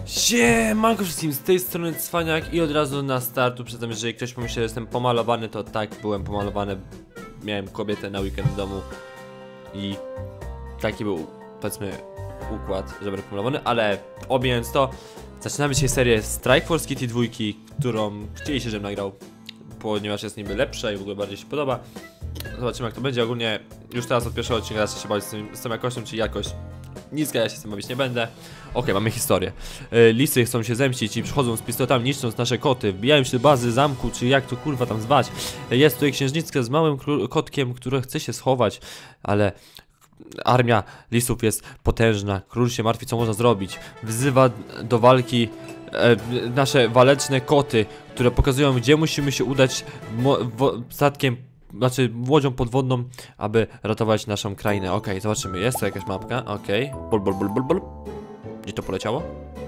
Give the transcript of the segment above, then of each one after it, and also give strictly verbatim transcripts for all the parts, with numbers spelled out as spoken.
Siemanko wszystkim, z tej strony Cwaniak i od razu na startu przedtem, jeżeli ktoś pomyśli, że jestem pomalowany, to tak, byłem pomalowany. Miałem kobietę na weekend w domu i taki był, powiedzmy, układ, że będę pomalowany, ale obijając to, zaczynamy dzisiaj serię Strike Force Kitty dwa, którą chcieliście, żebym nagrał, ponieważ jest niby lepsza i w ogóle bardziej się podoba. Zobaczymy, jak to będzie. Ogólnie już teraz od pierwszego odcinka zacznę się bawić z, tym, z tą jakością, czyli jakość niska, ja się z tym bawić nie będę. Okej, okay, mamy historię. e, Lisy chcą się zemścić i przychodzą z pistoletami, niszcząc nasze koty. Wbijają się do bazy zamku, czy jak to kurwa tam zwać. e, Jest tutaj księżniczka z małym kotkiem, która chce się schować, ale armia lisów jest potężna. Król się martwi, co można zrobić. Wzywa do walki e, nasze waleczne koty, które pokazują, gdzie musimy się udać statkiem, znaczy łodzią podwodną, aby ratować naszą krainę. Okej, okay, zobaczymy, jest tu jakaś mapka, okej. Okay. Bol, bol, bol, bol, bol. Gdzie to poleciało?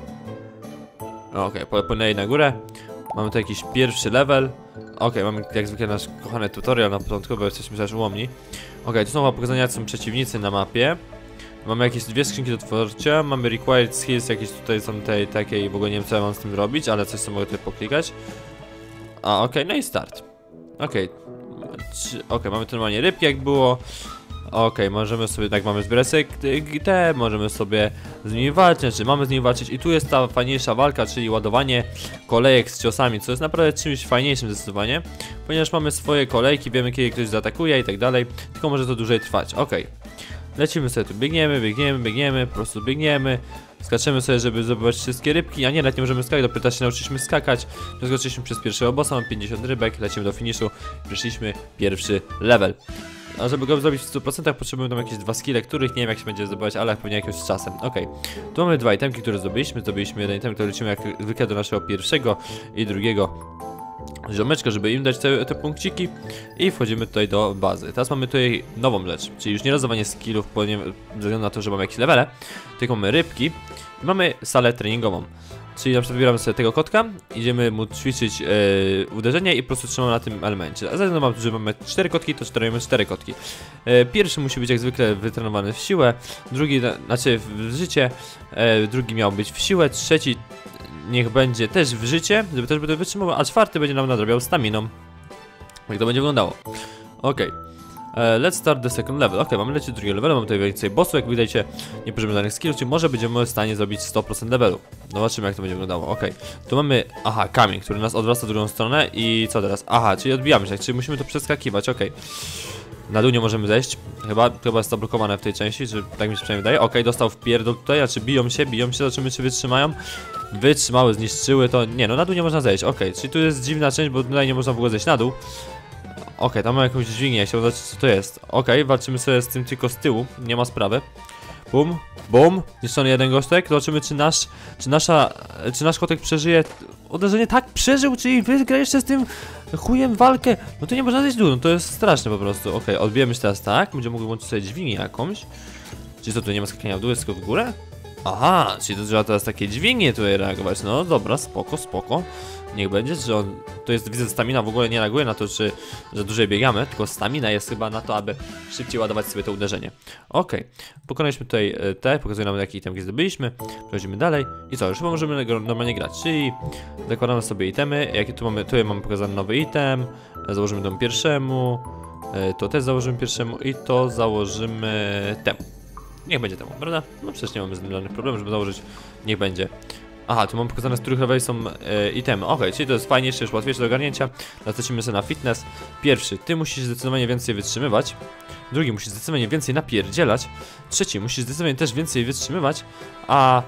Okej, okay, płynęli na górę. Mamy tu jakiś pierwszy level. Okej, okay, mamy jak zwykle nasz kochany tutorial na początku, bo jesteśmy też ułomni. Okej, okay, tu są pokazania, jak są przeciwnicy na mapie. Mamy jakieś dwie skrzynki do otwarcia. Mamy required skills, jakieś tutaj są te takie i w ogóle nie wiem, co ja mam z tym robić, ale coś co mogę tutaj poklikać. A, okej, okay, no i start. Okej. Okay. Okej, okay, mamy tu normalnie rybki jak było. Okej, okay, możemy sobie, tak mamy zbierać te, możemy sobie z nimi walczyć, znaczy mamy z nimi walczyć i tu jest ta fajniejsza walka, czyli ładowanie kolejek z ciosami, co jest naprawdę czymś fajniejszym zdecydowanie, ponieważ mamy swoje kolejki, wiemy kiedy ktoś zaatakuje i tak dalej, tylko może to dłużej trwać. Okej, okay. Lecimy sobie tu, biegniemy, biegniemy, biegniemy, po prostu biegniemy. Skaczemy sobie, żeby zdobywać wszystkie rybki, a nie, nawet nie możemy skakać, dopiero się nauczyliśmy skakać. Skoczyliśmy przez pierwszego bossa, mam pięćdziesiąt rybek, lecimy do finiszu, wyszliśmy pierwszy level. A żeby go zrobić w stu procentach potrzebujemy tam jakieś dwa skille, których nie wiem jak się będzie zdobywać, ale pewnie jakoś z czasem. Okej, okay. Tu mamy dwa itemki, które zdobyliśmy, zdobyliśmy jeden item, który lecimy jak zwykle do naszego pierwszego i drugiego ziomeczka, żeby im dać te, te punkciki i wchodzimy tutaj do bazy. Teraz mamy tutaj nową rzecz, czyli już nie rozdawanie skillów ze względu na to, że mamy jakieś levele, tylko mamy rybki i mamy salę treningową. Czyli na przykład wybieramy sobie tego kotka, idziemy mu ćwiczyć yy, uderzenie i po prostu trzymamy na tym elemencie. A za to, że mamy cztery kotki, to trenujemy cztery kotki. Yy, pierwszy musi być jak zwykle wytrenowany w siłę, drugi, znaczy w życie, yy, drugi miał być w siłę, trzeci niech będzie też w życie, żeby też by to wytrzymał, a czwarty będzie nam nadrabiał staminą. Jak to będzie wyglądało. Okej. Okay. Let's start the second level. Ok, mamy lecieć do drugiego levelu, mamy tutaj więcej bossów, jak widzicie, nie poziomie żadnych skillów, czyli może będziemy w stanie zrobić sto procent levelu. Zobaczymy jak to będzie wyglądało. Ok, tu mamy, aha, kamień, który nas odwraca w drugą stronę i co teraz? Aha, czyli odbijamy się, czyli musimy to przeskakiwać, ok. Na dół nie możemy zejść, chyba, chyba jest zablokowane w tej części, czy tak mi się przynajmniej wydaje. Ok, dostał w pierdol tutaj, a czy biją się, biją się, zobaczymy czy wytrzymają. Wytrzymały, zniszczyły to, nie no, na dół nie można zejść, ok, czyli tu jest dziwna część, bo tutaj nie można w ogóle zejść na dół. Okej, okay, tam mamy jakąś dźwignię, chciałbym zobaczyć co to jest. Okej, okay, walczymy sobie z tym tylko z tyłu, nie ma sprawy. Bum, bum, zniszczony jeden gośtek, zobaczymy czy nasz, czy nasza, czy nasz kotek przeżyje uderzenie. Tak, przeżył, czyli wygra jeszcze z tym chujem walkę. No to nie można zejść dół, no to jest straszne po prostu. Okej, okay, odbijemy się teraz tak, będziemy mogli włączyć sobie dźwignię jakąś. Czyli co, tu nie ma skakania w dół, jest tylko w górę? Aha, czyli to trzeba teraz takie dźwignie tutaj reagować, no dobra, spoko, spoko. Niech będzie, że on, to jest, widzę, stamina w ogóle nie reaguje na to, czy że dłużej biegamy, tylko stamina jest chyba na to, aby szybciej ładować sobie to uderzenie. Okej, okay. Pokonaliśmy tutaj te, pokazuje nam jakie itemki zdobyliśmy, przechodzimy dalej i co, już chyba możemy normalnie grać, czyli zakładamy sobie itemy, jakie tu mamy, tutaj mamy pokazany nowy item, założymy temu pierwszemu, to też założymy pierwszemu i to założymy temu. Niech będzie temu, prawda? No przecież nie mamy z tym żadnych problemów, żeby założyć, niech będzie. Aha, tu mam pokazane, z których leveli są e, itemy. Okej, okay, czyli to jest fajniejsze, już łatwiejsze do ogarnięcia. Teraz lecimy sobie na fitness. Pierwszy, ty musisz zdecydowanie więcej wytrzymywać. Drugi, musisz zdecydowanie więcej napierdzielać. Trzeci, musisz zdecydowanie też więcej wytrzymywać. A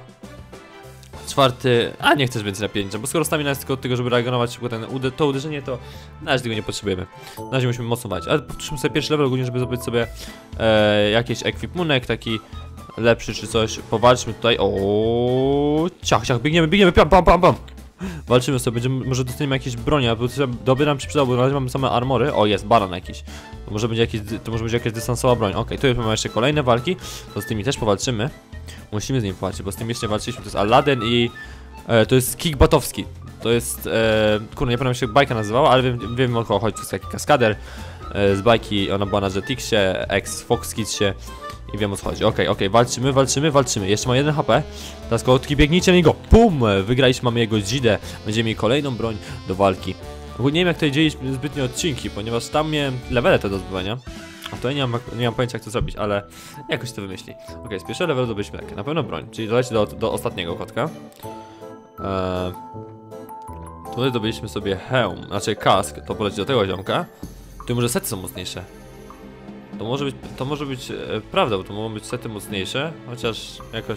czwarty, a nie chcesz więcej napierdzielać, bo skoro stamina jest tylko od tego, żeby reagować na ten ude to uderzenie, to na razie tego nie potrzebujemy. Na razie musimy mocno walczyć. Ale powtórzmy sobie pierwszy level ogólnie, żeby zdobyć sobie e, jakiś ekwipunek, taki lepszy czy coś. Powalczmy tutaj. O, ciach, ciach, biegniemy, biegniemy, pam, pam, pam, pam. Walczymy sobie, będziemy, może dostaniemy jakieś bronie, bo dobry nam się przydał, bo na razie mamy same armory. O, jest baran jakiś. To może będzie jakiś, to może być jakaś dystansowa broń. Okej, okay, tu już mamy jeszcze kolejne walki, to z tymi też powalczymy. Musimy z nimi powalczyć, bo z tym jeszcze nie walczyliśmy. To jest Aladdin i e, to jest Kickbatowski. To jest, e, kurde, nie pamiętam jak się bajka nazywała, ale wiem, wiem o kogo chodzi. To jest taki kaskader e, z bajki, ona była na Jetixie, ex Fox Kidsie. I wiem o co chodzi. Okej, okay, okej, okay. walczymy, walczymy, walczymy. Jeszcze ma jeden H P. Teraz kotki, biegnijcie na niego. Pum! Wygraliśmy, mamy jego dzidę. Będziemy mieli kolejną broń do walki. Nie wiem jak tutaj dzieliśmy zbytnio odcinki, ponieważ tam miałem levele te do zbywania. A tutaj nie mam, nie mam pojęcia jak to zrobić, ale jakoś to wymyśli. Okej, okay, z pierwszego levelu zdobyliśmy takie, na pewno broń. Czyli dodajcie do, do ostatniego kotka. Eee, tutaj zdobyliśmy sobie hełm, znaczy kask, to poleci do tego ziomka. Tu może sety są mocniejsze. To może być, to może być e, prawda, bo to mogą być sety mocniejsze, chociaż jakoś...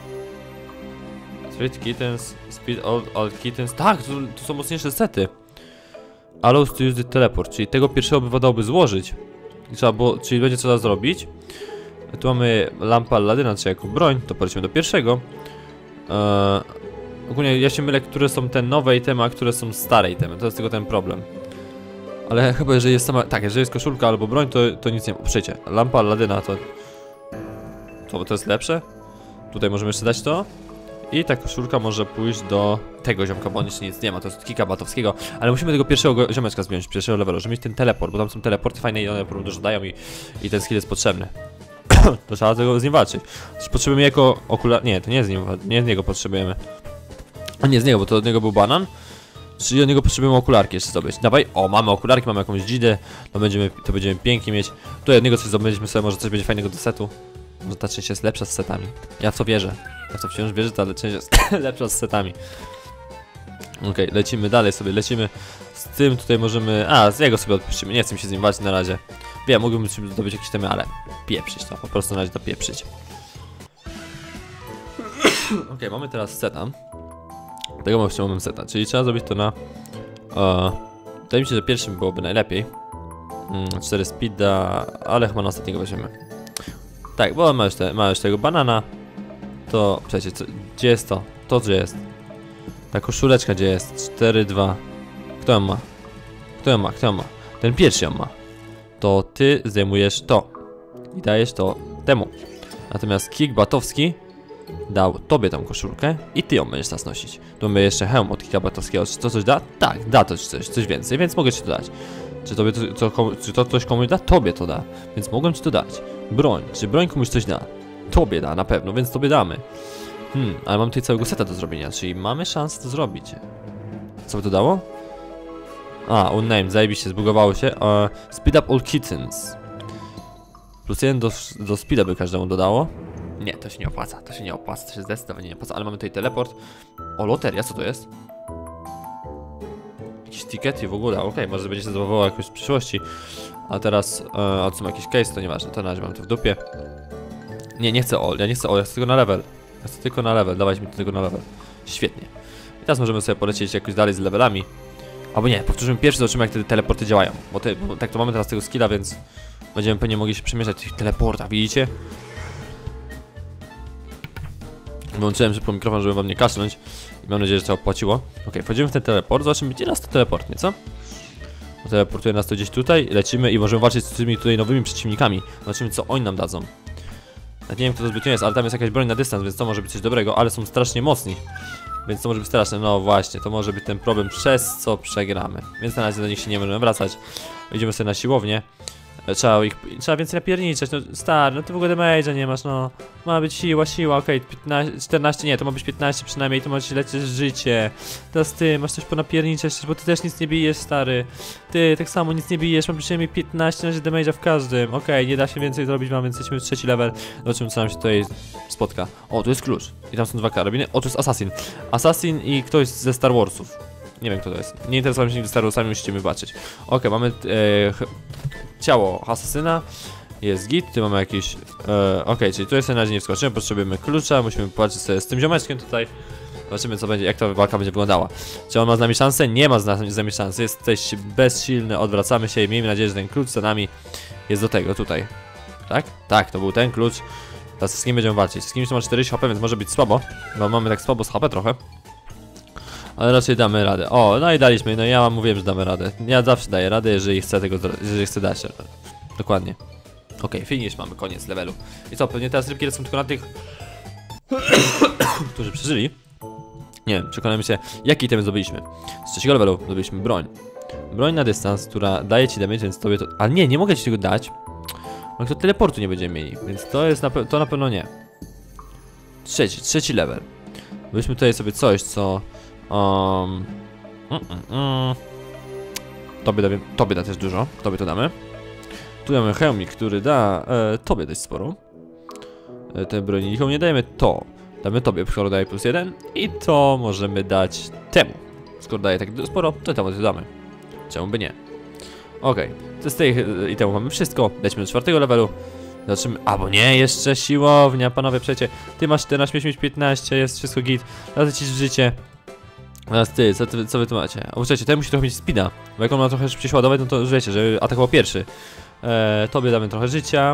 Street Kittens, Speed Old, old Kittens, tak, to, to są mocniejsze sety. Allows to use the teleport, czyli tego pierwszego by dałoby złożyć. Trzeba było, czyli będzie trzeba zrobić. Tu mamy lampę Aladyna, czy jako broń, to polecimy do pierwszego. Eee, ogólnie ja się mylę, które są te nowe itemy, a które są stare itemy, to jest tylko ten problem. Ale chyba jeżeli jest sama, tak, jeżeli jest koszulka albo broń, to, to nic nie ma. Przejdzie, lampa Aladyna to... To, to jest lepsze. Tutaj możemy jeszcze dać to. I ta koszulka może pójść do tego ziomka, bo on jeszcze nic nie ma, to jest Kika Batowskiego. Ale musimy tego pierwszego ziomeczka zmienić, pierwszego levelu, żeby mieć ten teleport, bo tam są teleporty fajne i one dużo dają i, i ten skill jest potrzebny. To trzeba tego z nim walczyć. Coś potrzebujemy jako okular... Nie, to nie z nim, nie z niego potrzebujemy. A nie z niego, bo to od niego był banan. Czyli od niego potrzebujemy okularki jeszcze zdobyć. Dawaj, o, mamy okularki, mamy jakąś dzidę, to będziemy, to będziemy pięknie mieć. Tutaj od niego coś zdobędziemy sobie, może coś będzie fajnego do setu. Może ta część jest lepsza z setami. Ja w to wierzę. Ja w to wciąż wierzę, ta część jest lepsza z setami. Okej, okay, lecimy dalej sobie, lecimy z tym, tutaj możemy... A, z jego sobie odpuścimy, nie chcę mi się z nim walczyć na razie. Wiem, mógłbym zdobyć jakieś temy, ale pieprzyć to, po prostu na razie to pieprzyć. Okej, okay, mamy teraz seta. Tego jeszcze mamy seta, czyli trzeba zrobić to na... Uh, wydaje mi się, że pierwszym byłoby najlepiej. Mm, cztery speeda, ale chyba na ostatniego weźmiemy. Tak, bo ma już, te, ma już tego banana. To, przecież, co, gdzie jest to? To gdzie jest? Ta koszuleczka gdzie jest? cztery dwa. Kto ją ma? Kto ją ma? Kto ją ma? Ten pierwszy ją ma. To ty zdejmujesz to. I dajesz to temu. Natomiast Kik Batowski dał tobie tą koszulkę i ty ją będziesz teraz nosić. Tu mamy jeszcze hełm od Kika Batowskiego. Czy to coś da? Tak, da to coś, coś więcej, więc mogę ci to dać. Czy tobie to, to, komu, czy to ktoś komuś da? Tobie to da, więc mogłem ci to dać. Broń, czy broń komuś coś da? Tobie da na pewno, więc tobie damy. Hmm, ale mam tutaj całego seta do zrobienia, czyli mamy szansę to zrobić. Co by to dało? A, unnamed, zajebiście, zbugowało się. Uh, speed up all kittens. Plus jeden do, do speeda by każdemu dodało. Nie, to się nie opłaca, to się nie opłaca, to się zdecydowanie nie opłaca, ale mamy tutaj teleport. O, loteria, co to jest? Jakieś tikety w ogóle, okej, okay, może będzie się zdobywało jakoś w przyszłości. A teraz, e, a co ma jakiś case, to nieważne, to na razie mam to w dupie. Nie, nie chcę all, ja nie chcę all, ja chcę tylko na level. Ja chcę tylko na level, dawać mi tego na level. Świetnie. I teraz możemy sobie polecieć jakoś dalej z levelami. Albo nie, powtórzymy pierwszy, zobaczymy jak te teleporty działają. Bo, te, bo tak to mamy teraz tego skilla, więc będziemy pewnie mogli się przemieszczać w tych teleportach, widzicie? Wyłączyłem szybko mikrofon, żeby wam nie kaszlnąć. I mam nadzieję, że to opłaciło. Ok, wchodzimy w ten teleport, zobaczymy gdzie nas to teleportnie, co? Bo teleportuje nas to gdzieś tutaj, lecimy i możemy walczyć z tymi tutaj nowymi przeciwnikami. Zobaczymy co oni nam dadzą. Nie wiem kto to zbytnio jest, ale tam jest jakaś broń na dystans, więc to może być coś dobrego, ale są strasznie mocni. Więc to może być straszne, no właśnie, to może być ten problem, przez co przegramy. Więc na razie do nich się nie możemy wracać. Idziemy sobie na siłownię. Trzeba ich, trzeba więcej napierniczać, no stary, no ty w ogóle damage'a nie masz, no. Ma być siła, siła, okej, okay, piętnaście, czternaście, nie, to ma być piętnaście przynajmniej, to ma ci lecieć życie. Teraz ty, masz coś ponapierniczać, bo ty też nic nie bijesz, stary. Ty, tak samo nic nie bijesz, mam przynajmniej piętnaście razy damage'a w każdym. Okej, okay, nie da się więcej zrobić, mam, więc jesteśmy w trzeci level. Zobaczymy co nam się tutaj spotka. O, tu jest klucz. I tam są dwa karabiny. O, tu jest Assassin. Assassin i ktoś ze Star Warsów. Nie wiem kto to jest. Nie interesowałem się nigdy Star Warsami, musicie mi wybaczyć. Okej, okay, mamy e, ciało asasyna. Jest git, tu mamy jakiś... E, Okej, okay, czyli tu jest na razie nie wskoczymy, potrzebujemy klucza, musimy popatrzeć sobie z tym ziomeczkiem tutaj. Zobaczymy co będzie, jak ta walka będzie wyglądała. Czy on ma z nami szansę? Nie ma z nami, z nami szansy, jesteś bezsilny, odwracamy się i miejmy nadzieję, że ten klucz za nami jest do tego, tutaj. Tak? Tak, to był ten klucz. Teraz z kim będziemy walczyć? Z kimś to ma czterdzieści H P, więc może być słabo, bo mamy tak słabo z H P trochę. Ale raczej damy radę. O, no i daliśmy, no ja wam mówiłem, że damy radę. Ja zawsze daję radę, jeżeli chcę tego, jeżeli chcę dać. Dokładnie. Okej, okay, finish, mamy koniec levelu. I co, pewnie teraz rybki lecą tylko na tych, którzy przeżyli. Nie wiem, przekonajmy się, jaki itemy zdobyliśmy. Z trzeciego levelu zdobyliśmy broń. Broń na dystans, która daje ci damage, więc tobie to... Ale nie, nie mogę ci tego dać. No to teleportu nie będziemy mieli, więc to jest na, to na pewno nie. Trzeci, trzeci level. Weźmy tutaj sobie coś, co... Um, mm, mm, mm. Tobie, da, tobie da też dużo, tobie to damy. Tu mamy hełmik, który da e, tobie dość sporo. E, te broni nikomu nie dajemy, to damy tobie, skoro daje plus jeden. I to możemy dać temu. Skoro daje tak sporo, to temu to damy. Czemu by nie? Okej, okay. To z tej i temu mamy wszystko. Lecimy do czwartego levelu. Zobaczymy, albo nie, jeszcze siłownia, panowie, przecie. Ty masz czternaście, mieć piętnaście, jest wszystko git. Teraz lecisz w życie. Teraz ty, co, ty, co wy tu macie? O, słuchajcie, ten musi trochę mieć speeda. Bo jak on ma trochę szybciej ładować, no to już wiecie, że atakował pierwszy. Eee, tobie damy trochę życia.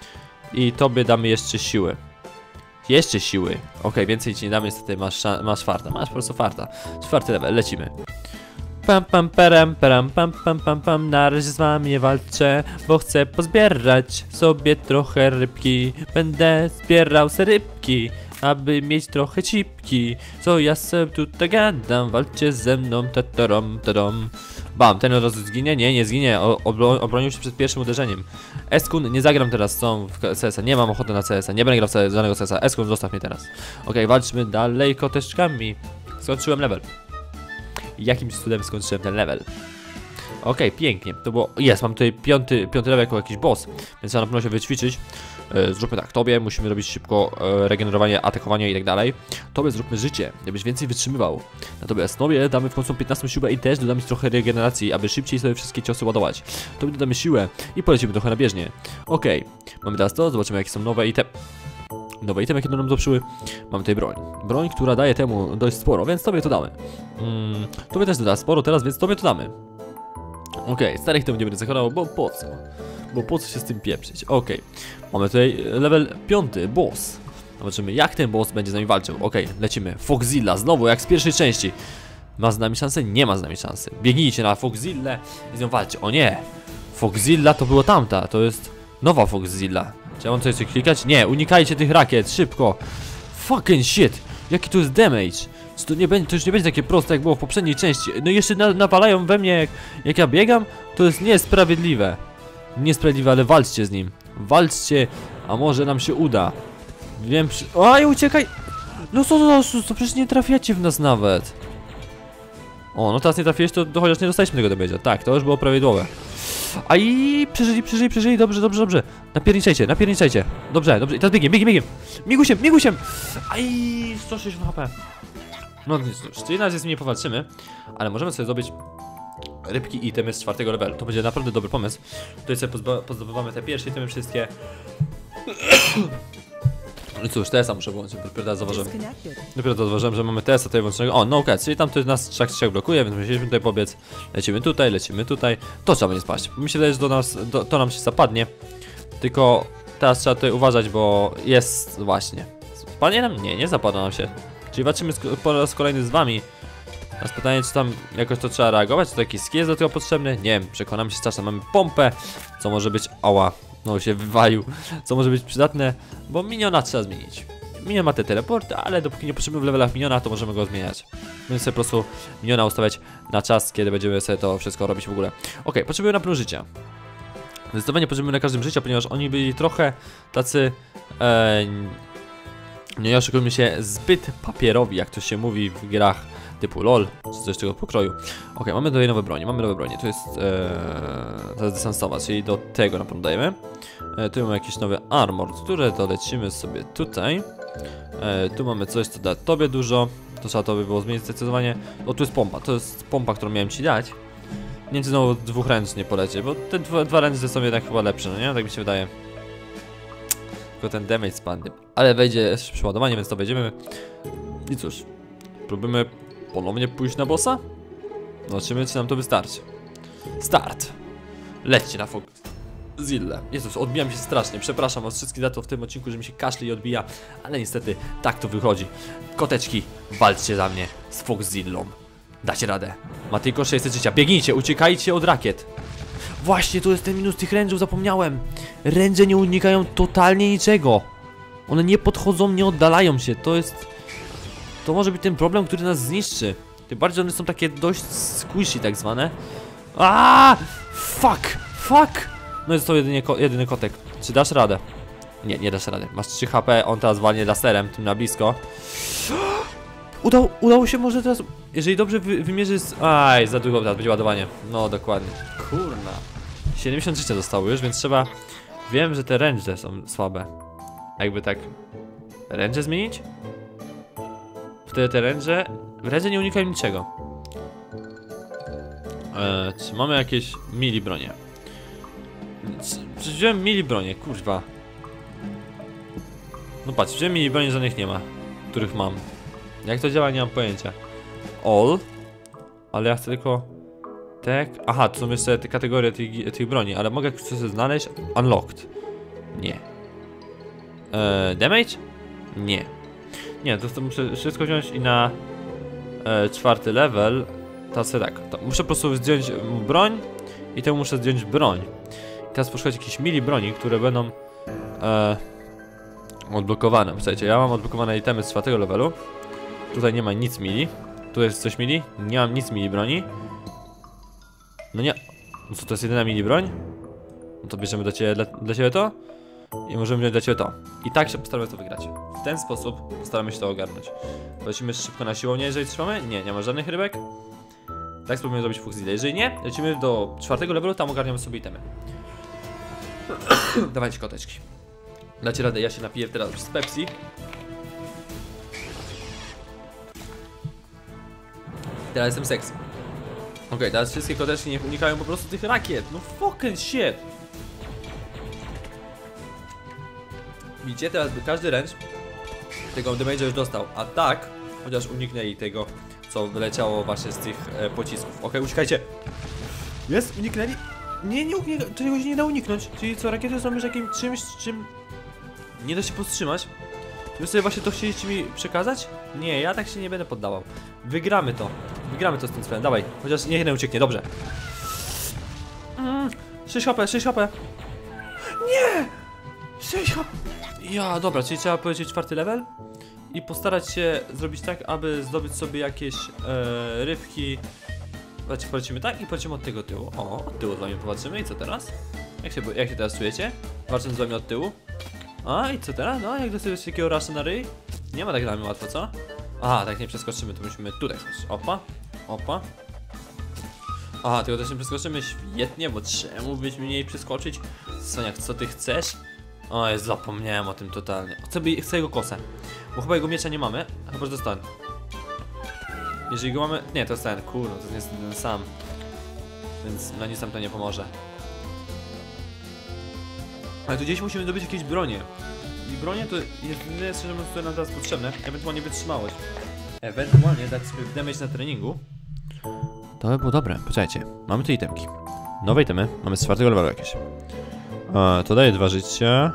I tobie damy jeszcze siły. Jeszcze siły. Okej, okay, więcej ci nie damy, niestety masz, masz farta. Masz po prostu farta. Czwarty level, lecimy. Pam pam param, param pam pam pam pam. Na razie z wami nie walczę, bo chcę pozbierać sobie trochę rybki. Będę zbierał se rybki, aby mieć trochę cipki. Co ja sobie tutaj gadam, walczcie ze mną, tatarom, tadom. Bam, ten od razu zginie? Nie, nie zginie, o, obro, obronił się przed pierwszym uderzeniem. Eskun, nie zagram teraz z tą w C S a, nie mam ochoty na C S a, nie będę grał w żadnego C S a. Eskun, zostaw mnie teraz. Okej, okay, walczmy dalej koteczkami. Skończyłem level. Jakimś cudem skończyłem ten level. Okej, okay, pięknie, to było, jest, mam tutaj piąty, piąty level jako jakiś boss, więc trzeba na pewno się wyćwiczyć. e, Zróbmy tak, tobie musimy robić szybko e, regenerowanie, atakowanie i tak dalej. Tobie zróbmy życie, żebyś więcej wytrzymywał. Natomiast tobie damy w końcu piętnastą siłę i też dodamy trochę regeneracji, aby szybciej sobie wszystkie ciosy ładować. Tobie dodamy siłę i polecimy trochę na bieżnię. Okej, okay. Mamy teraz to, zobaczymy jakie są nowe itemy. Nowe itemy, jakie do nam doprzyły. Mamy tutaj broń. Broń, która daje temu dość sporo, więc tobie to damy. Mm, tobie też doda sporo teraz, więc tobie to damy. Okej, okay, starych to będziemy ryzykował, bo po co? Bo po co się z tym pieprzyć? Okej, okay. Mamy tutaj level piąty, boss. Zobaczymy jak ten boss będzie z nami walczył. Okej, okay, lecimy. Foxzilla, znowu jak z pierwszej części. Ma z nami szansę? Nie ma z nami szansy. Biegnijcie na Foxzillę i z nią walczy. O nie! Foxzilla to było tamta, to jest nowa Foxzilla. Czy ja mam coś co klikać? Nie, unikajcie tych rakiet, szybko. Fucking shit, jaki to jest damage. To, nie będzie, to już nie będzie takie proste jak było w poprzedniej części. No i jeszcze na, nawalają we mnie jak, jak ja biegam. To jest niesprawiedliwe. Niesprawiedliwe, ale walczcie z nim. Walczcie, a może nam się uda. Wiem, przy... Oj, uciekaj. No co, no, to, to przecież nie trafiacie w nas nawet. O, no teraz nie trafiłeś, to, to chociaż nie dostaliśmy tego damage'a. Tak, to już było prawidłowe. Aj, przeżyli, przeżyli, przeżyli, dobrze, dobrze, dobrze. Napierniczajcie, napierniczajcie. Dobrze, dobrze, i teraz biegiem, biegiem, biegiem. Migusiem, migusiem. Aj, sto sześćdziesiąt H P. No nic, cóż, czyli na razie z nim nie powalczymy, ale możemy sobie zdobyć rybki i itemy z czwartego levelu. To będzie naprawdę dobry pomysł. Tutaj sobie pozdobywamy te pierwsze itemy wszystkie. No cóż, T S a muszę włączyć, dopiero teraz zauważyłem. Dopiero teraz zauważyłem, że mamy T S a tutaj włączonego. O, no okej, okay, czyli tam to nas trzech trzech blokuje, więc musieliśmy tutaj pobiec. Lecimy tutaj, lecimy tutaj. To trzeba nie spaść. Mi się wydaje, że do nas, do, to nam się zapadnie. Tylko teraz trzeba tutaj uważać, bo jest właśnie. Spadnie nam? Nie, nie zapada nam się. Czyli walczymy po raz kolejny z wami. Teraz pytanie, czy tam jakoś to trzeba reagować, czy to jakiś skill jest do tego potrzebny? Nie wiem, przekonamy się strasznie, mamy pompę, co może być, ała, no się wywalił, co może być przydatne, bo miniona trzeba zmienić. Minion ma te teleporty, ale dopóki nie potrzebujemy w levelach miniona, to możemy go zmieniać. Będziemy sobie po prostu miniona ustawiać na czas, kiedy będziemy sobie to wszystko robić w ogóle. Ok, potrzebujemy na pewno życia. Zdecydowanie potrzebujemy na każdym życia, ponieważ oni byli trochę tacy... E, nie oszukujmy się, zbyt papierowi, jak to się mówi w grach typu LOL, czy coś tego pokroju. Ok, mamy tutaj nowe bronie, mamy nowe bronie, to jest ee, to jest dystansowa, czyli do tego na pewno dajemy. E, tu mamy jakiś nowy armor, które to lecimy sobie tutaj. E, tu mamy coś, co da tobie dużo, to trzeba to by było zmienić zdecydowanie. O, tu jest pompa, to jest pompa, którą miałem ci dać. Nie wiem, czy znowu dwuręcznie polecie, bo te dwa, dwa ręce są jednak chyba lepsze, no nie? Tak mi się wydaje. Tylko ten damage spadnie. Ale wejdzie przeładowanie, więc to wejdziemy. I cóż, próbujemy ponownie pójść na bossa? Zobaczymy, czy nam to wystarczy. Start! Lećcie na Foxzillę. Jezus, odbijam się strasznie. Przepraszam was wszystkich za to w tym odcinku, że mi się kaszle i odbija. Ale niestety, tak to wychodzi. Koteczki, walczcie za mnie z Foxzillą. Dacie radę. Ma tylko sześćset życia. Biegnijcie, uciekajcie od rakiet. Właśnie, to jest ten minus tych range'ów, zapomniałem. Range nie unikają totalnie niczego. One nie podchodzą, nie oddalają się. To jest... To może być ten problem, który nas zniszczy. Tym bardziej one są takie dość squishy tak zwane. Aaaa! Fuck! Fuck! No i został jedynie ko jedyny kotek. Czy dasz radę? Nie, nie dasz rady. Masz trzy H P, on teraz walnie laserem, tym na blisko. Udał, udało się może teraz... Jeżeli dobrze wy, wymierzy z... Aj, za długo teraz będzie ładowanie. No, dokładnie. Kurna. siedemdziesiąt życia zostało już, więc trzeba... Wiem, że te range są słabe. Jakby tak... Range zmienić? Wtedy te range... Range nie unikają niczego. Eee, czy mamy jakieś mili bronie? Czy wziąłem mili bronie, kurwa. No patrz, wziąłem mili bronie, żadnych nie ma, których mam. Jak to działa, nie mam pojęcia. All. Ale ja chcę tylko... Tak. Aha, to są jeszcze te kategorie tych, tych broni, ale mogę coś znaleźć? Unlocked. Nie. Eee, damage? Nie. Nie, to, to muszę wszystko wziąć i na e, czwarty level. To sobie tak, to muszę po prostu zdjąć broń i temu muszę zdjąć broń. I teraz poszukać jakichś mili broni, które będą e, odblokowane. Słuchajcie, ja mam odblokowane itemy z czwartego levelu. Tutaj nie ma nic mili. Tu jest coś mili? Nie mam nic mili broni. No nie. No co, to jest jedyna mili broń? No to bierzemy dla ciebie, dla, dla ciebie to. I możemy wziąć dla ciebie to. I tak się postaramy to wygrać. W ten sposób postaramy się to ogarnąć. Lecimy szybko na siłownię, jeżeli trzymamy. Nie, nie ma żadnych rybek. Tak spróbujemy zrobić full speed. Jeżeli nie, lecimy do czwartego levelu, tam ogarniamy sobie itemy. Dawajcie koteczki. Dacie radę, ja się napiję teraz z Pepsi. Teraz jestem sexy. Okej, okay, teraz wszystkie koteczki nie unikają po prostu tych rakiet. No fucking shit. Widzicie, teraz by każdy ręcz tego damage'a już dostał. A tak, chociaż uniknęli tego, co wyleciało właśnie z tych e, pocisków. Okej, okay, uciekajcie. Jest, uniknęli. Nie, nie uniknęli, czegoś nie da uniknąć. Czyli co, rakiety są już jakimś czymś, czym nie da się powstrzymać. Wy sobie właśnie to chcieliście mi przekazać? Nie, ja tak się nie będę poddawał. Wygramy to. Wygramy to z tym sprawem. Dawaj, chociaż niech nie ucieknie, dobrze. Mm, sześć H P, sześć H P. Nie! sześć H P. Ja, dobra, czyli trzeba powiedzieć czwarty level i postarać się zrobić tak, aby zdobyć sobie jakieś e, rybki. Zobaczcie, polecimy tak i polecimy od tego tyłu. O, od tyłu z wami popatrzymy i co teraz? Jak się, jak się teraz czujecie? Walcząc z wami od tyłu. A i co teraz? No, jak dostajesz takiego rasza na ryj? Nie ma tak dla mnie łatwo, co? Aha, tak nie przeskoczymy, to musimy tutaj skoczyć. Opa, opa. Aha, tego też nie przeskoczymy, świetnie, bo czemu byś mniej przeskoczyć? Soniak, co ty chcesz? O, jest, zapomniałem o tym totalnie. Chcę, by, chcę jego kosę, bo chyba jego miecza nie mamy, chyba że to jest ten. Jeżeli go mamy... Nie, to jest ten, kurde, to jest ten sam. Więc na nic nam to nie pomoże. Ale tu gdzieś musimy dobyć jakieś bronie. I bronie to jest jedyne, szczerze mówiąc, które nam teraz potrzebne. Ewentualnie wytrzymałość. Ewentualnie dać sobie damage na treningu. To by było dobre. Poczekajcie, mamy tu itemki. Nowe itemy, mamy z czwartego levelu jakieś. E, to daje dwa życia.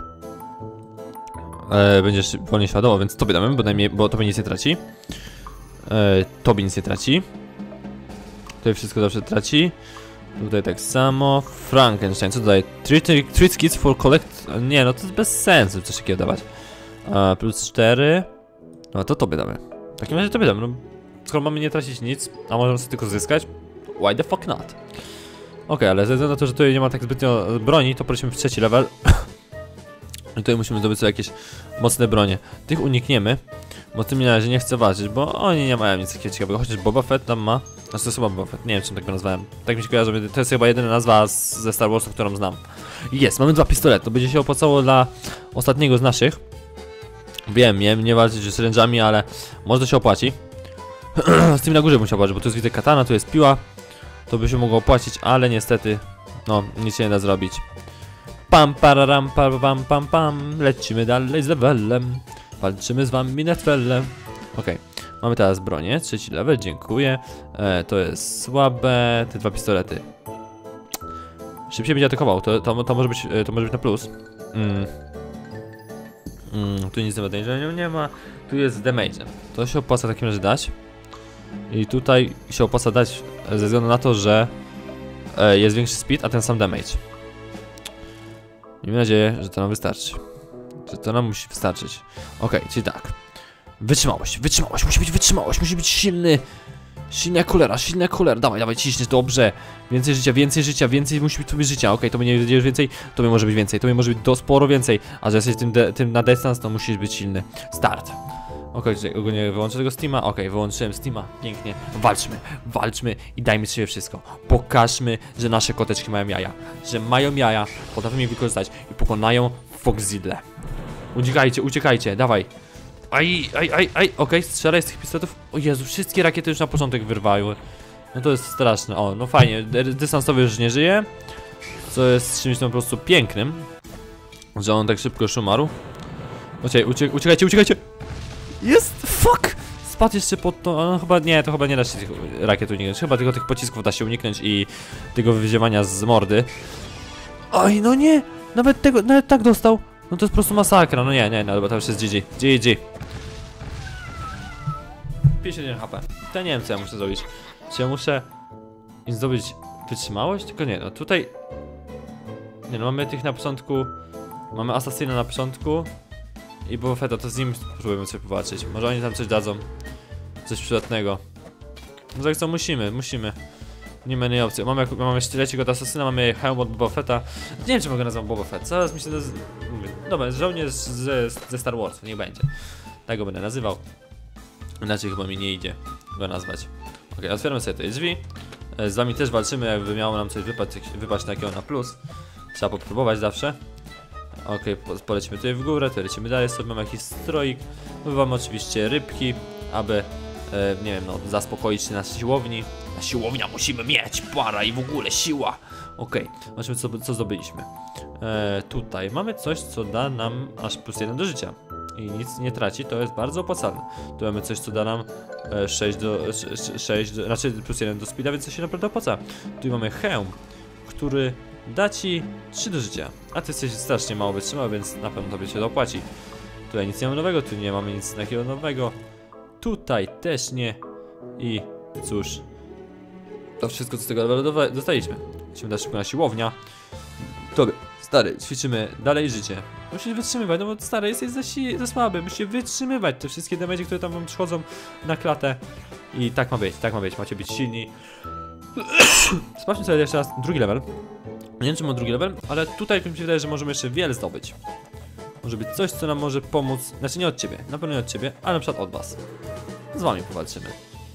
E, będziesz wolniej śladował, więc tobie damy, bo, najmniej, bo tobie nic nie traci. E, tobie nic nie traci. Tutaj wszystko zawsze traci. Tutaj tak samo. Frankenstein, co tutaj? Treat kits for collect... Nie, no to jest bez sensu coś takiego dawać. E, plus cztery. No to tobie damy. W takim razie tobie damy. No, skoro mamy nie tracić nic, a możemy sobie tylko zyskać, why the fuck not? Okej, okay, ale ze względu na to, że tutaj nie ma tak zbytnio broni, to prosimy w trzeci level. I tutaj musimy zdobyć sobie jakieś mocne bronie. Tych unikniemy, bo tymi na razie nie chcę walczyć, bo oni nie mają nic takiego ciekawego. Chociaż Boba Fett tam ma. Znaczy to jest chyba Boba Fett, nie wiem czym tak go nazwałem. Tak mi się kojarzy, to jest chyba jedyna nazwa z, ze Star Warsu, którą znam. Jest, mamy dwa pistolety, to będzie się opłacało dla ostatniego z naszych. Wiem, nie, nie walczyć z range'ami, ale może to się opłaci. Z tymi na górze bym się opłacić, bo tu jest widzę katana, tu jest piła. To by się mogło opłacić, ale niestety, no, nic się nie da zrobić. Pam, pararam, pam, pam, pam, pam. Lecimy dalej z levelem. Walczymy z wami netwellem. Okej, okay. Mamy teraz bronię, trzeci level, dziękuję. E, to jest słabe, te dwa pistolety. Szybciej będzie atakował, to, to, to, może, być, to może być na plus. Mm. Mm, tu nic nie, nie ma, tu jest z damage'em. To się opłaca w takim razie dać. I tutaj się opłaca dać ze względu na to, że e, jest większy speed, a ten sam damage. Miejmy nadzieję, że to nam wystarczy. Że to nam musi wystarczyć. Okej, okay, czyli tak. Wytrzymałość, wytrzymałość, musi być wytrzymałość, musi być silny. Silny jak cholera, silny jak cholera. Dawaj, dawaj, ciśniesz, dobrze. Więcej życia, więcej życia, więcej musi być tobie życia. Okej, okay, to mnie nie już więcej, to mnie może być więcej, to mnie może być do sporo więcej. A że jesteś tym, de, tym na dystans, to musisz być silny. Start. Okej, okay, ogólnie wyłączę tego Steama. Okej, okay, wyłączyłem Steama. Pięknie. Walczmy, walczmy i dajmy sobie wszystko. Pokażmy, że nasze koteczki mają jaja. Że mają jaja, potrafimy je wykorzystać i pokonają Foxzilla. Uciekajcie, uciekajcie, dawaj. Aj, aj, aj, aj, okej, okay, strzelaj z tych pistoletów. O Jezu, wszystkie rakiety już na początek wyrwały. No to jest straszne, o, no fajnie, dystansowy już nie żyje. Co jest czymś tam po prostu pięknym. Że on tak szybko już umarł. Uciekaj, uciek uciekajcie, uciekajcie. Jest, fuck! Spadł jeszcze pod to, no, chyba nie, to chyba nie da się tych rakiet uniknąć. Chyba tylko tych pocisków da się uniknąć i tego wyziewania z mordy. Oj, no nie, nawet tego, nawet tak dostał. No to jest po prostu masakra, no nie, nie, no bo to już jest G G, G G. pięćdziesiąt jeden H P. To nie wiem co ja muszę zrobić. Czy ja muszę im zdobyć wytrzymałość? Tylko nie, no tutaj... Nie no, mamy tych na początku... Mamy Asasyna na początku i Boba Fetta, to z nim próbujemy sobie powalczyć. Może oni tam coś dadzą. Coś przydatnego. No tak co, musimy, musimy. Nie ma innej opcji. Mamy, mamy sztylecik od Asasyna, mamy hełm od Boba Fetta. Nie wiem czy mogę nazwać Boba Fett. Zaraz mi się naz... Dobra, żołnierz ze, ze Star Wars, niech będzie. Tak go będę nazywał. Inaczej chyba mi nie idzie go nazwać. Ok, otwieramy sobie te drzwi. Z wami też walczymy, jakby miało nam coś wypaść, wypaść takiego na plus. Trzeba popróbować zawsze. Ok, po, polecimy tutaj w górę, tutaj lecimy dalej, sobie mamy jakiś stroik. Bywamy oczywiście rybki, aby, e, nie wiem, no, zaspokoić się na siłowni. Na siłownia musimy mieć para i w ogóle siła. Ok, zobaczmy co, co zdobyliśmy. E, tutaj mamy coś, co da nam aż plus jeden do życia. I nic nie traci, to jest bardzo opłacalne. Tu mamy coś, co da nam e, sześć do, sześć do, znaczy plus jeden do speeda, więc to się naprawdę opłaca. Tu mamy hełm, który da ci trzy do życia. A ty jesteś strasznie mało wytrzymały, więc na pewno tobie się to opłaci. Tutaj nic nie mamy nowego, tu nie mamy nic takiego nowego. Tutaj też nie. I cóż, to wszystko co z tego levelu dostaliśmy. Lecimy dalej szybko na siłownia. Tobie, stary, ćwiczymy dalej życie. Musisz wytrzymywać, no bo stary, jesteś za, si za słaby, musisz wytrzymywać te wszystkie damage, które tam wam przychodzą na klatę. I tak ma być, tak ma być, macie być silni. Sprawdźmy sobie jeszcze raz drugi level. Nie wiem czy mam drugi level, ale tutaj mi się wydaje, że możemy jeszcze wiele zdobyć. Może być coś, co nam może pomóc, znaczy nie od ciebie, na pewno nie od ciebie, ale na przykład od was. Z wami powalczymy.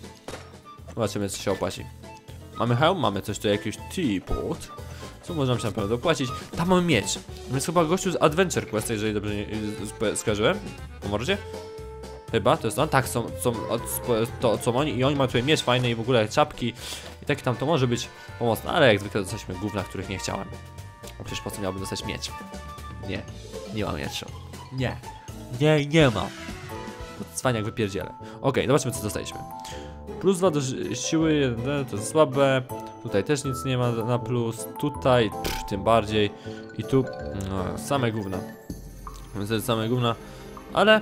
Zobaczymy co się opłaci. Mamy hełm, mamy coś tu, jakiś teapot. Co można nam się naprawdę opłacić? Tam mamy miecz. Więc chyba gościu z Adventure Quest, jeżeli dobrze nie, skojarzyłem. Po mordzie? Chyba, to jest on? Tak, są, są to co oni i oni mają tutaj miecz fajny i w ogóle czapki. I tak tam to może być pomocne, ale jak zwykle dostaliśmy gówna, których nie chciałem. No przecież po co miałbym dostać miecz? Nie, nie mam miecza. Nie, nie, nie mam. Cwaniak wypierdzielę. Okej, okay, zobaczmy co dostaliśmy. Plus dwa do siły, jeden, to jest słabe. Tutaj też nic nie ma na plus. Tutaj pff, tym bardziej. I tu no, same gówna. Więc same gówna. Ale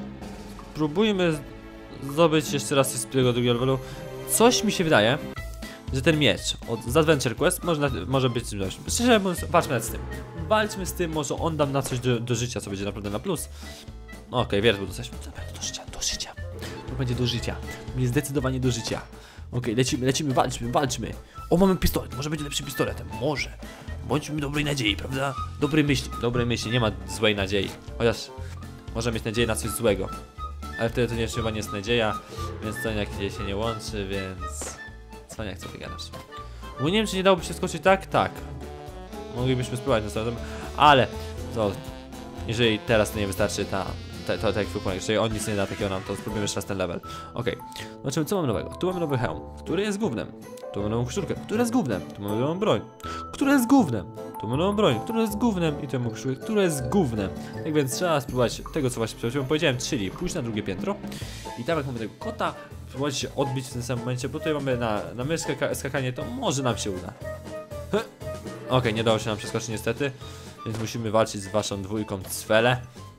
próbujmy zdobyć jeszcze raz z tego drugiego levelu. Coś mi się wydaje, że ten miecz od, z Adventure Quest może, może być czymś lepszym. Szczerze mówiąc, walczmy z tym. Walczmy z tym, może on dam na coś do, do życia, co będzie naprawdę na plus. Okej, okay, wiersz, bo dostaliśmy do życia, do życia. To będzie do życia. Będzie zdecydowanie do życia. Okej, okay, lecimy, lecimy, walczmy, walczmy. O, mamy pistolet, może będzie lepszym pistoletem. Może. Bądźmy dobrej nadziei, prawda? Dobrej myśli, dobrej myśli, nie ma złej nadziei. Chociaż może mieć nadzieję na coś złego. Ale wtedy to nie chyba nie jest nadzieja, więc cwaniak się nie łączy, więc... Cwaniak, co ty gadasz? Bo nie wiem, czy nie dałoby się skoczyć tak? Tak. Moglibyśmy spróbować następnym, ale... To... Jeżeli teraz to nie wystarczy ta... To, to, to jak wypłynę, jeżeli on nic nie da takiego nam, to spróbujemy jeszcze raz ten level. Okej, okay. Zobaczymy co mamy nowego. Tu mamy nowy hełm, który jest gównem. Tu mamy nową koszulkę, która jest gównem. Tu mamy nową broń, która jest gównem. Tu mamy nową broń, która jest gównem. I tu mamy koszulkę, która jest gównem. Tak więc trzeba spróbować tego, co właśnie przed chwilą powiedziałem, czyli pójść na drugie piętro. I tam jak mamy tego kota, spróbować się odbić w tym samym momencie, bo tutaj mamy na, na myszkę skakanie, to może nam się uda. Okej, okay, nie dało się nam przeskoczyć niestety. Więc musimy walczyć z waszą dwójką Cwele.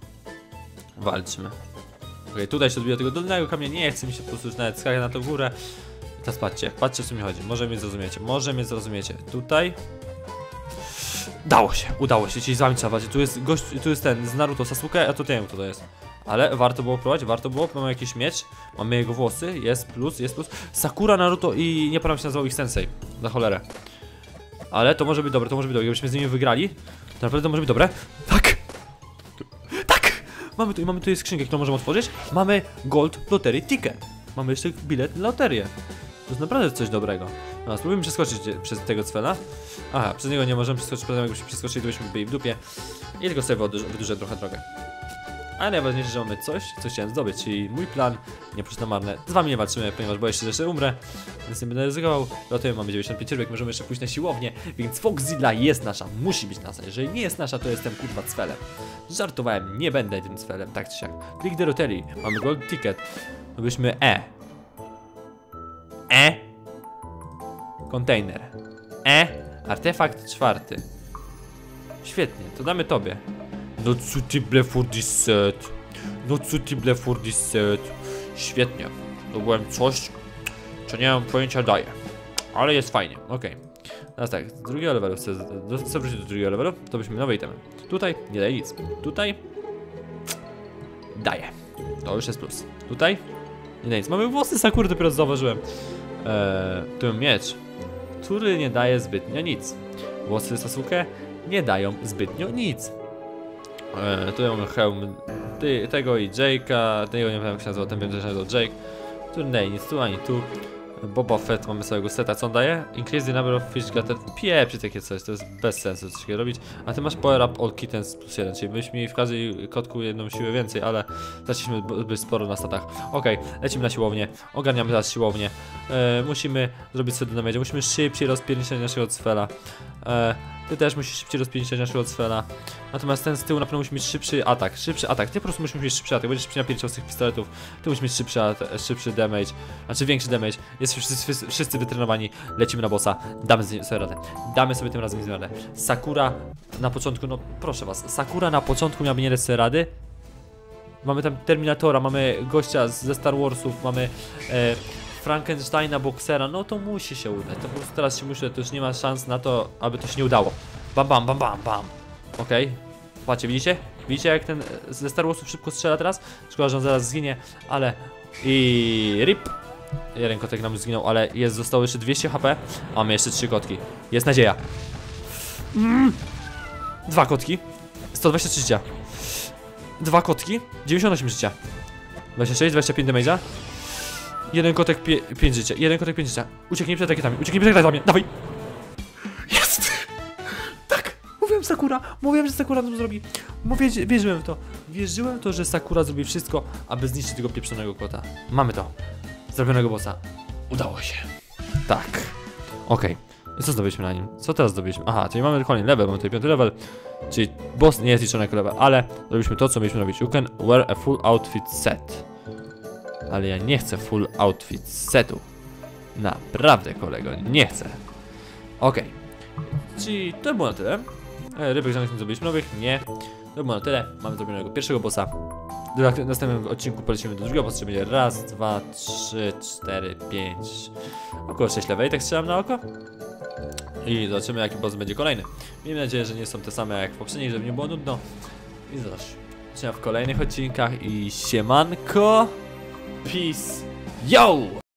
Walczmy. Okej, okay, tutaj się odbija tego dolnego kamienia, nie chce mi się po prostu już nawet skakać na tą górę. I teraz patrzcie, patrzcie co mi chodzi, może mnie zrozumiecie, może mnie zrozumiecie. Tutaj... Dało się, udało się, ci z wami trzeba walczyć. Tu jest gość, tu jest ten z Naruto Sasuke, a tu nie wiem kto to jest. Ale warto było próbować, warto było, mamy jakiś miecz, mamy jego włosy, jest plus, jest plus. Sakura, Naruto i nie pamiętam się nazywał ich sensei, na cholerę. Ale to może być dobre, to może być dobre, gdybyśmy z nimi wygrali, to naprawdę to może być dobre. Tak! Tak! Mamy tu, mamy tu skrzynkę, którą możemy otworzyć. Mamy Gold Lottery Ticket. Mamy jeszcze bilet na loterię. To jest naprawdę coś dobrego. No, spróbujmy przeskoczyć przez tego cwela. Aha, przez niego nie możemy przeskoczyć, przez niego jakbyśmy przeskoczyli, to byśmy byli w dupie. I tylko sobie wydłużę trochę drogę. Ale najważniejsze, że mamy coś, co chciałem zdobyć, czyli mój plan nie pójść na marne. Z wami nie walczymy, ponieważ boję się, że jeszcze umrę, więc nie będę ryzykował. Do tego mamy dziewięćdziesiąt pięć rybek, możemy jeszcze pójść na siłownię, więc Foxzilla jest nasza, musi być nasza. Jeżeli nie jest nasza, to jestem kurwa cwelem. Żartowałem, nie będę tym cwelem, tak czy siak. Klik do loterii, mamy gold ticket, to byśmy E. E. Container. E. Artefakt czwarty. Świetnie, to damy tobie. Not suitable for this set. Not suitable for this set. Świetnie. To byłem coś, co nie mam pojęcia daje. Ale jest fajnie, okej. Okay. Teraz tak, z drugiego levelu chcę, chcę wrócić do drugiego levelu, to byśmy nowe itemy. Tutaj nie daje nic. Tutaj daje. To już jest plus. Tutaj nie daje nic. Mamy włosy Sakury, dopiero zauważyłem. Eee, tu mam miecz, który nie daje zbytnio nic. Włosy Sasuke nie dają zbytnio nic. Eee, tu mamy hełm ty, tego i Jake'a, tego nie wiem jak się nazywa, ten wiem, że się nazywa Jake. Tu nie daje nic, tu ani tu. Boba Fett, mamy całego seta, co on daje? Increase the number of fish gathered. Pieprzy takie coś, to jest bez sensu coś takiego robić. A ty masz power up all kittens plus jeden, czyli byśmy mieli w każdej kotku jedną siłę więcej, ale straciliśmy dość sporo na statach. Okej, okay, lecimy na siłownię, ogarniamy teraz siłownię. E, musimy zrobić sobie do musimy szybciej rozpierniczać naszego cwela. E, Ty też musisz szybciej rozpierniczać naszego cwela. Natomiast ten z tyłu na pewno musi mieć szybszy atak. Szybszy atak. Ty po prostu musisz mieć szybszy atak. Będziesz szybciej napierdział z tych pistoletów. Ty musisz mieć szybszy, szybszy damage. Znaczy większy damage. Jest wszyscy, wszyscy wytrenowani. Lecimy na bossa. Damy sobie radę. Damy sobie tym razem radę. Sakura na początku, no proszę was. Sakura na początku miałaby nie dać sobie rady. Mamy tam Terminatora, mamy gościa ze Star Warsów, mamy e, Frankensteina, boksera, no to musi się udać, to po prostu teraz się musi udać, to już nie ma szans na to, aby to się nie udało. Bam, bam, bam, bam, bam. Okej, okay. Patrzcie, widzicie? Widzicie jak ten ze Star Warsów szybko strzela teraz? Szkoda, że on zaraz zginie, ale... I rip. Jeden kotek nam zginął, ale jest, zostało jeszcze dwieście H P, a mamy jeszcze trzy kotki. Jest nadzieja. Mm. Dwa kotki. sto dwadzieścia trzy życia. Dwa kotki. dziewięćdziesiąt osiem życia. dwadzieścia sześć, dwadzieścia pięć damage'a. Jeden kotek, pięć życia. Jeden kotek, pięć życia. Ucieknij przed rakietami. Ucieknij przed rakietami. Dawaj. Jest. Tak. Mówiłem Sakura. Mówiłem, że Sakura to zrobi. Mówię, wierzyłem w to. Wierzyłem w to, że Sakura zrobi wszystko, aby zniszczyć tego pieprzonego kota. Mamy to. Zrobionego bossa. Udało się. Tak. Okej. Okay. Co zdobyliśmy na nim? Co teraz zdobyliśmy? Aha, czyli mamy kolejny level, mamy tutaj piąty level. Czyli boss nie jest liczony jako level, ale zrobiliśmy to, co mieliśmy robić. You can wear a full outfit set. Ale ja nie chcę full outfit setu. Naprawdę, kolego, nie chcę. Okej. Okay. Czyli to było na tyle. E, rybek żadnych nie zrobiliśmy nowych? Nie. To było na tyle. Mamy zrobionego pierwszego bossa. W następnym odcinku polecimy do drugiego bossa, czyli będzie raz, dwa, trzy, cztery, pięć. Około sześć level, tak strzelam na oko. I zobaczymy jaki boss będzie kolejny. Miejmy nadzieję, że nie są te same jak w poprzedniej, żeby nie było nudno. I zobaczmy w kolejnych odcinkach i siemanko. Peace. Yo!